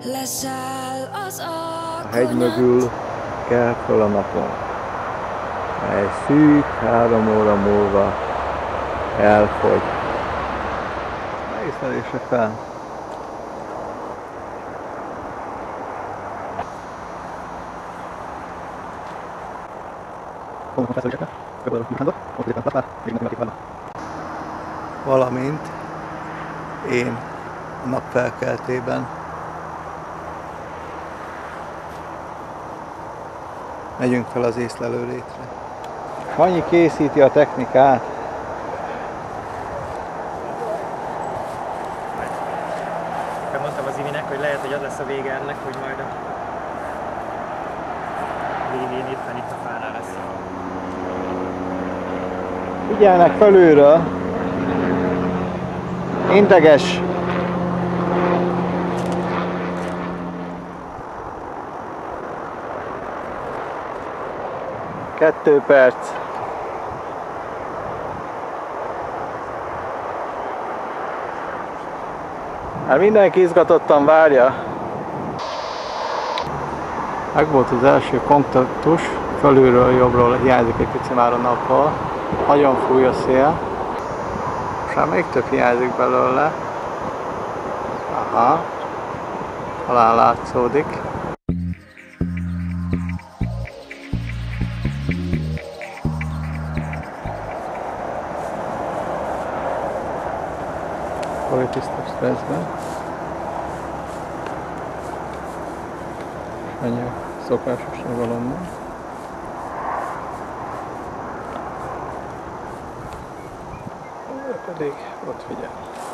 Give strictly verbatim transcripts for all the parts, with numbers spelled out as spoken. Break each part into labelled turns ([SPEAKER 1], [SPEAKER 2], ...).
[SPEAKER 1] A hegy mögül kell föl a napon. Egy szűk három óra múlva elfogy. Észlelése fel. Valamint én a nap felkeltében megyünk fel az észlelőrétre. Annyi készíti a technikát.
[SPEAKER 2] Mondtam az Iminek, hogy lehet, hogy az lesz a vége ennek, hogy majd a végén éppen itt a fánál lesz.
[SPEAKER 1] Figyelnek felülről! Integes! Kettő perc. Hát mindenki izgatottan várja. Meg volt az első kontaktus, felülről jobbról hiányzik egy pici már a nappal. Nagyon fúj a szél. Most már még több hiányzik belőle. Aha. Talán látszódik. Politisztabb stresszben. Ennyi a szokásos nyugalomban. Ő pedig ott figyel.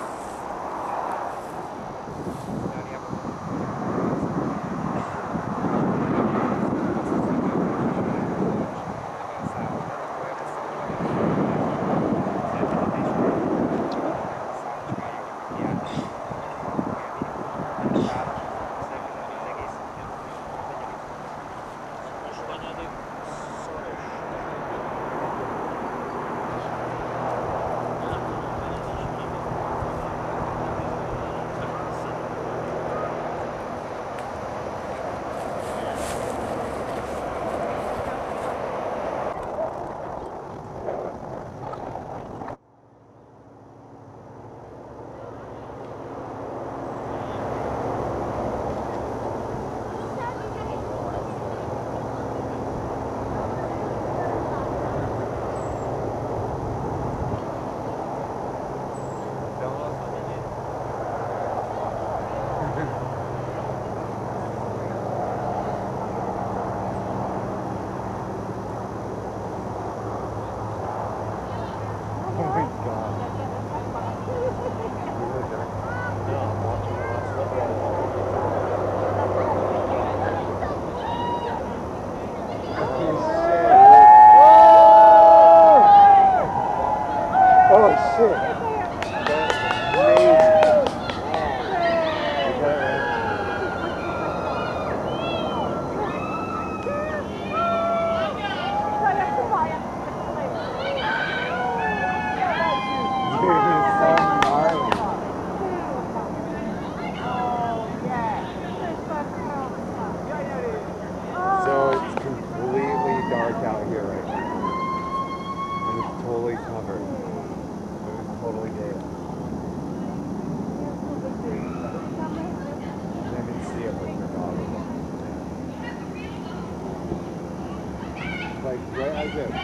[SPEAKER 3] Like right as it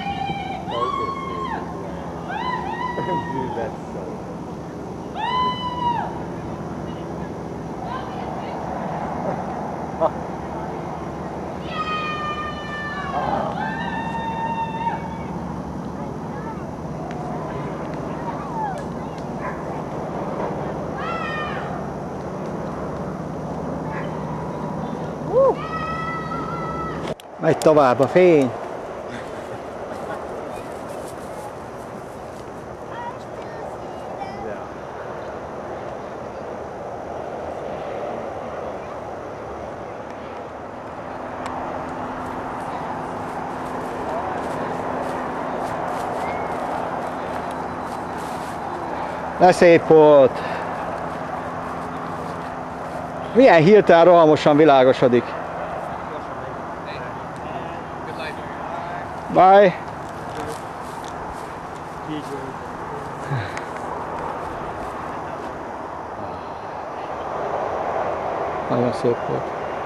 [SPEAKER 3] focuses. Dude, that's so
[SPEAKER 1] Megy tovább a fény. De szép volt! Milyen hirtelen rohamosan világosodik. Bye! Nagyon szép volt.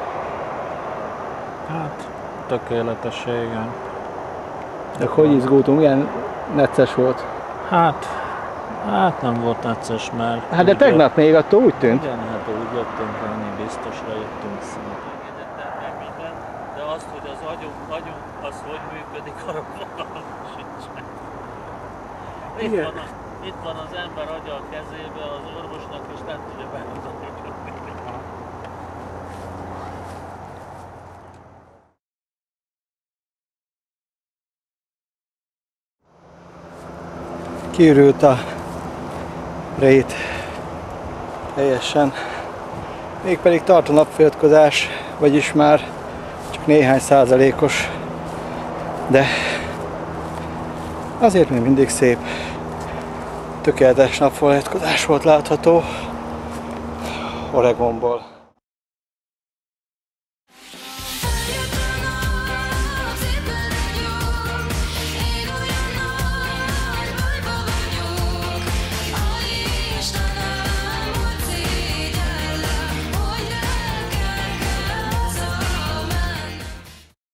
[SPEAKER 4] Hát, tökéletes, igen.
[SPEAKER 1] De hogy izgultunk, milyen necces volt.
[SPEAKER 4] Hát, hát nem volt necces, mert...
[SPEAKER 1] Hát de tegnap még attól úgy tűnt.
[SPEAKER 4] Igen, hát úgy jöttünk, ennyi biztosra jöttünk szinte. De azt, hogy az agyunk, agyunk az hogy működik, arra fogalmam sincsen. Itt van, a, itt van az ember agya a kezébe, az orvosnak is nem tudja bemutatni.
[SPEAKER 1] Kiürült a rét teljesen. Mégpedig tart a napfogyatkozás, vagyis már csak néhány százalékos, de azért még mindig szép, tökéletes napfogyatkozás volt látható Oregonból.